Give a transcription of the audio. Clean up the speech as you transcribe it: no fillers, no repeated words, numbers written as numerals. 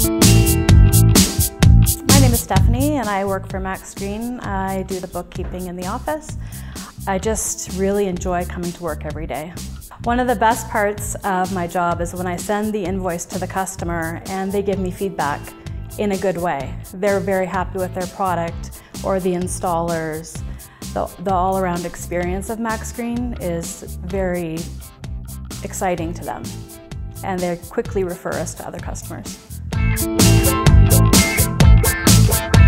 My name is Stephanie and I work for MAXgreen. I do the bookkeeping in the office. I just really enjoy coming to work every day. One of the best parts of my job is when I send the invoice to the customer and they give me feedback in a good way. They're very happy with their product or the installers. The all-around experience of MAXgreen is very exciting to them, and they quickly refer us to other customers.